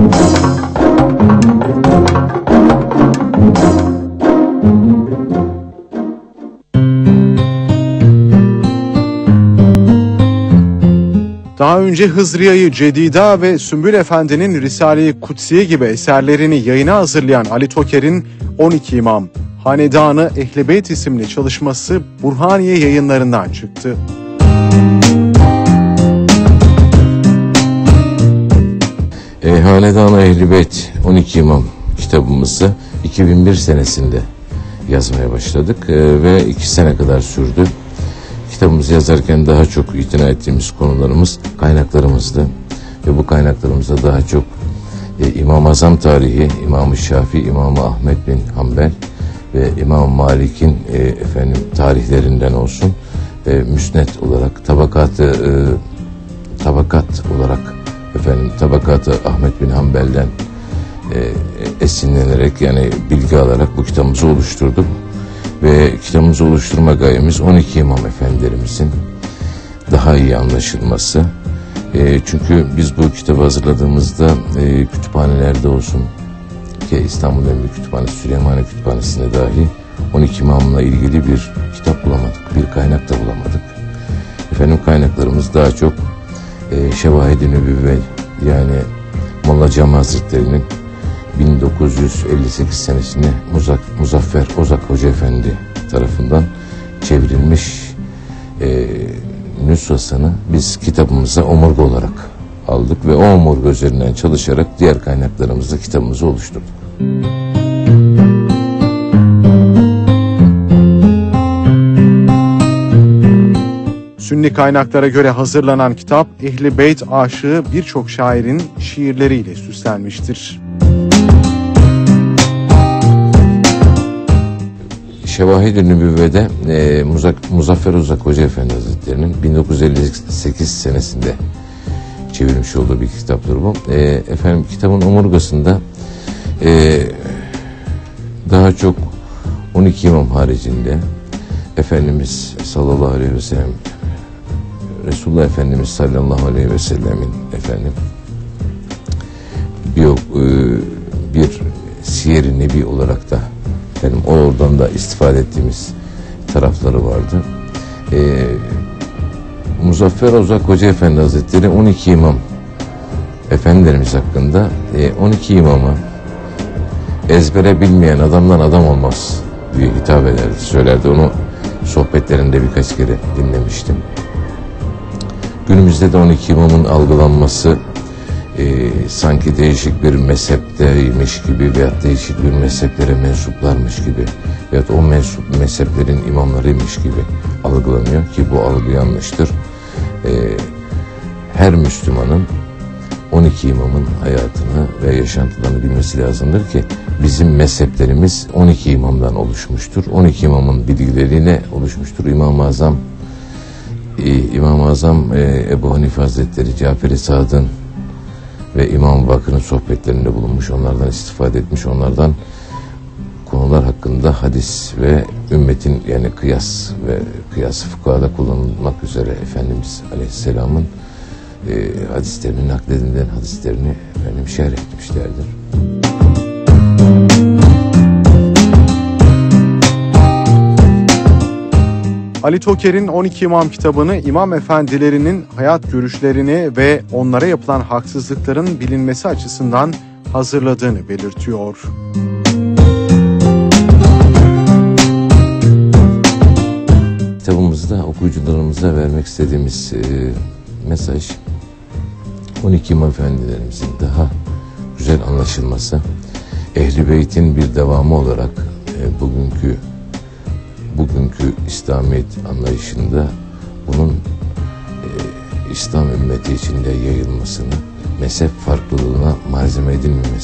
Daha önce Hızriya'yı Cedida ve Sümbül Efendi'nin Risale-i Kutsiye gibi eserlerini yayına hazırlayan Ali Toker'in 12 İmam, Hanedanı Ehl-i Beyt isimli çalışması Burhaniye Yayınlarından çıktı. Hanedanı Ehl-i Beyt 12 İmam kitabımızı 2001 senesinde yazmaya başladık ve 2 sene kadar sürdü. Kitabımızı yazarken daha çok itina ettiğimiz konularımız kaynaklarımızdı ve bu kaynaklarımızda daha çok İmam-ı Azam tarihi, İmam-ı Şafii, İmam-ı Ahmet bin Hanbel ve İmam Malik'in tarihlerinden olsun müsned olarak tabakatı Ahmet bin Hanbel'den esinlenerek yani bilgi alarak bu kitabımızı oluşturduk. Ve kitabımızı oluşturma gayemiz 12 İmam Efendilerimizin daha iyi anlaşılması. Çünkü biz bu kitabı hazırladığımızda kütüphanelerde olsun ki İstanbul'un en büyük kütüphanesi Süleymaniye Kütüphanesi'nde dahi 12 İmam'la ilgili bir kitap bulamadık, bir kaynak da bulamadık. Kaynaklarımız daha çok Şevahid-i Nübüvve yani Molla Cami Hazretleri'nin 1958 senesinde Muzaffer Ozak Hoca Efendi tarafından çevrilmiş nüshasını biz kitabımıza omurga olarak aldık ve o omurga üzerinden çalışarak diğer kaynaklarımızla kitabımızı oluşturduk. Sünni kaynaklara göre hazırlanan kitap Ehl-i Beyt aşığı birçok şairin şiirleriyle süslenmiştir. Şevahid-i Nübüvve'de Muzaffer Ozak Hoca Efendi Hazretleri'nin 1958 senesinde çevirmiş olduğu bir kitaptır bu. Kitabın omurgasında daha çok 12 İmam haricinde Efendimiz sallallahu aleyhi ve sellem, Resulullah Efendimiz sallallahu aleyhi ve sellemin bir siyer-i nebi olarak da oradan da istifade ettiğimiz tarafları vardı. Muzaffer Ozak Hoca Efendi Hazretleri 12 İmam Efendilerimiz hakkında 12 imamı ezbere bilmeyen adamdan adam olmaz diye hitap ederdi, söylerdi. Onu sohbetlerinde birkaç kere dinlemiştim. Günümüzde de 12 imamın algılanması sanki değişik bir mezhepteymiş gibi veyahut değişik bir mezheplere mensuplarmış gibi veyahut o mezheplerin imamlarıymış gibi algılanıyor ki bu algı yanlıştır. Her Müslümanın 12 imamın hayatını ve yaşantılarını bilmesi lazımdır ki bizim mezheplerimiz 12 imamdan oluşmuştur. 12 imamın bilgileriyle oluşmuştur. İmam-ı Azam Ebu Hanife Hazretleri, Cafer-i Saad'ın ve İmam-ı Bakır'ın sohbetlerinde bulunmuş, onlardan istifade etmiş, onlardan konular hakkında hadis ve ümmetin yani kıyas ve kıyas-ı fukahada kullanılmak üzere Efendimiz Aleyhisselam'ın hadislerini, nakledilen hadislerini şerh etmişlerdir. Ali Toker'in 12 İmam kitabını İmam efendilerinin hayat görüşlerini ve onlara yapılan haksızlıkların bilinmesi açısından hazırladığını belirtiyor. Kitabımızda okuyucularımıza vermek istediğimiz mesaj 12 İmam efendilerimizin daha güzel anlaşılması, Ehl-i Beyt'in bir devamı olarak bugünkü İslamiyet anlayışında bunun İslam ümmeti içinde yayılmasını, mezhep farklılığına malzeme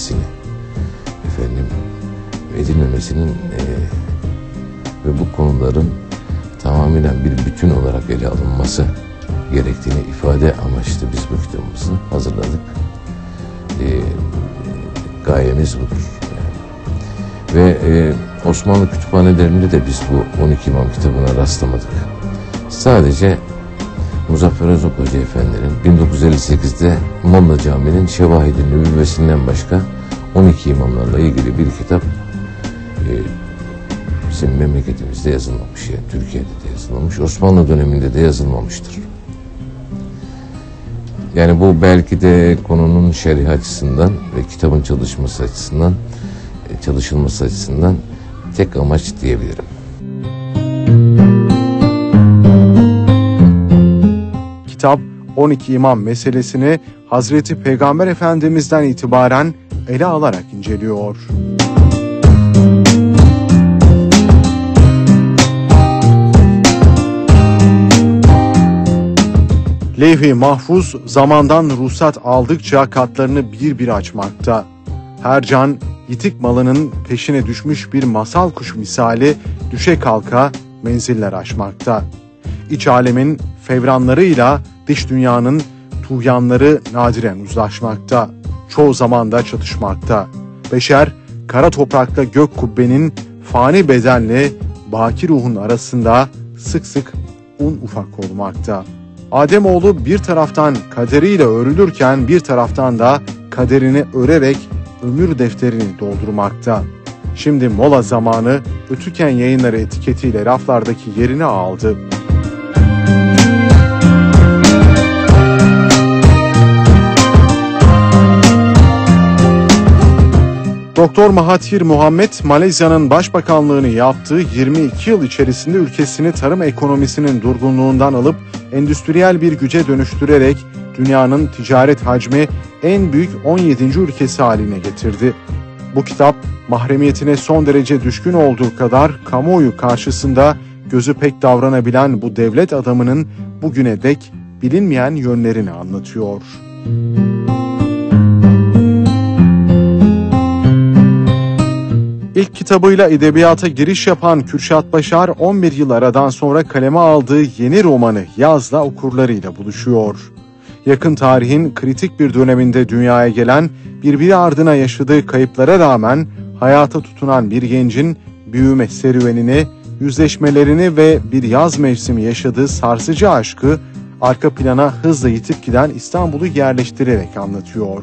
edilmemesinin ve bu konuların tamamen bir bütün olarak ele alınması gerektiğini ifade amaçlı biz bu kitabımızı hazırladık. Gayemiz budur. Ve Osmanlı kütüphanelerinde de biz bu 12 İmam kitabına rastlamadık. Sadece Muzaffer Özok Hoca Efendi'nin 1958'de Molla Camii'nin Şevahid-i Nübüvvesinden başka 12 imamlarla ilgili bir kitap bizim memleketimizde yazılmamış, yani Türkiye'de de yazılmamış, Osmanlı döneminde de yazılmamıştır. Yani bu belki de konunun şerhi açısından ve kitabın çalışılması açısından tek amaç diyebilirim. Kitap 12 imam meselesini Hazreti Peygamber Efendimiz'den itibaren ele alarak inceliyor. Levh-i Mahfuz zamandan ruhsat aldıkça katlarını bir bir açmakta. Her can yitik malının peşine düşmüş bir masal kuş misali düşe kalka menziller aşmakta. İç alemin fevranlarıyla dış dünyanın tuğyanları nadiren uzlaşmakta. Çoğu zamanda çatışmakta. Beşer kara toprakla gök kubbenin fani bedenle baki ruhun arasında sık sık un ufak olmakta. Ademoğlu bir taraftan kaderiyle örülürken bir taraftan da kaderini örerek ömür defterini doldurmakta. Şimdi mola zamanı Ötüken Yayınları etiketiyle raflardaki yerini aldı. Doktor Mahathir Muhammed, Malezya'nın başbakanlığını yaptığı 22 yıl içerisinde ülkesini tarım ekonomisinin durgunluğundan alıp endüstriyel bir güce dönüştürerek dünyanın ticaret hacmi en büyük 17. ülkesi haline getirdi. Bu kitap, mahremiyetine son derece düşkün olduğu kadar kamuoyu karşısında gözü pek davranabilen bu devlet adamının bugüne dek bilinmeyen yönlerini anlatıyor. İlk kitabıyla edebiyata giriş yapan Kürşat Başar, 11 yıl aradan sonra kaleme aldığı yeni romanı Yaz'la okurlarıyla buluşuyor. Yakın tarihin kritik bir döneminde dünyaya gelen, birbiri ardına yaşadığı kayıplara rağmen hayata tutunan bir gencin büyüme serüvenini, yüzleşmelerini ve bir yaz mevsimi yaşadığı sarsıcı aşkı arka plana hızla yitip giden İstanbul'u yerleştirerek anlatıyor.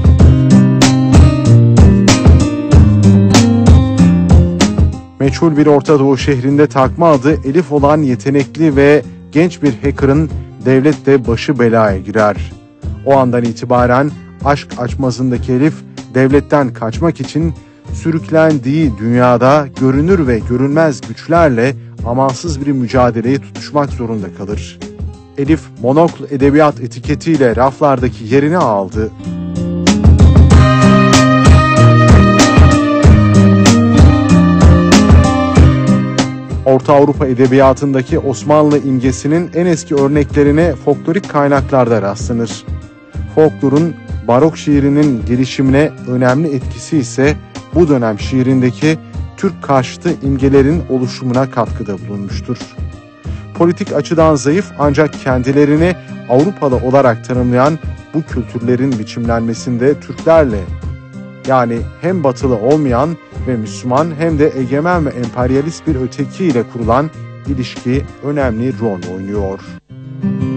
Meçhul bir Orta Doğu şehrinde takma adı Elif olan yetenekli ve genç bir hacker'ın devlette başı belaya girer. O andan itibaren aşk açmazındaki Elif, devletten kaçmak için sürüklendiği dünyada görünür ve görünmez güçlerle amansız bir mücadeleye tutuşmak zorunda kalır. Elif, Monokl edebiyat etiketiyle raflardaki yerini aldı. Orta Avrupa edebiyatındaki Osmanlı imgesinin en eski örneklerine folklorik kaynaklarda rastlanır. Folklorun barok şiirinin gelişimine önemli etkisi ise bu dönem şiirindeki Türk karşıtı imgelerin oluşumuna katkıda bulunmuştur. Politik açıdan zayıf ancak kendilerini Avrupalı olarak tanımlayan bu kültürlerin biçimlenmesinde Türklerle, yani hem batılı olmayan ve Müslüman hem de egemen ve emperyalist bir öteki ile kurulan ilişki önemli rol oynuyor.